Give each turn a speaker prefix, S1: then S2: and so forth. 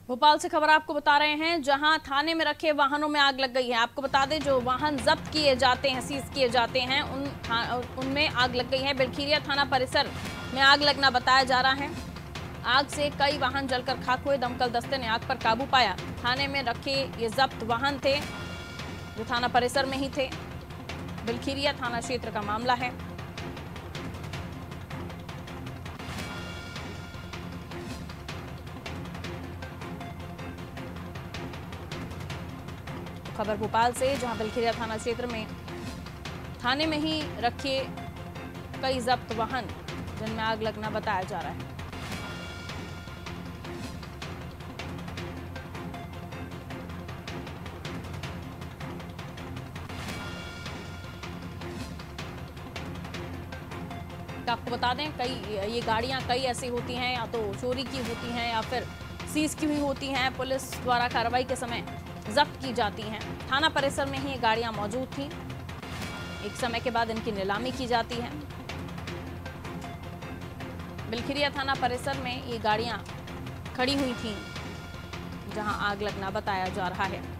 S1: भोपाल से खबर आपको बता रहे हैं, जहां थाने में रखे वाहनों में आग लग गई है। आपको बता दें, जो वाहन जब्त किए जाते हैं, सीज किए जाते हैं, उनमें आग लग गई है। बिलखीरिया थाना परिसर में आग लगना बताया जा रहा है। आग से कई वाहन जलकर खाक हुए। दमकल दस्ते ने आग पर काबू पाया। थाने में रखे ये जब्त वाहन थे, जो थाना परिसर में ही थे। बिलखीरिया थाना क्षेत्र का मामला है। खबर भोपाल से, जहां बिलखीरिया थाना क्षेत्र में थाने में ही रखे कई जब्त वाहन जिनमें आग लगना बताया जा रहा है। आपको बता दें, ये गाड़ियां कई ऐसी होती हैं, या तो चोरी की होती हैं या फिर सीज की हुई होती हैं। पुलिस द्वारा कार्रवाई के समय जब्त की जाती हैं। थाना परिसर में ही ये गाड़ियां मौजूद थीं। एक समय के बाद इनकी नीलामी की जाती है। बिलखीरिया थाना परिसर में ये गाड़ियां खड़ी हुई थीं, जहां आग लगना बताया जा रहा है।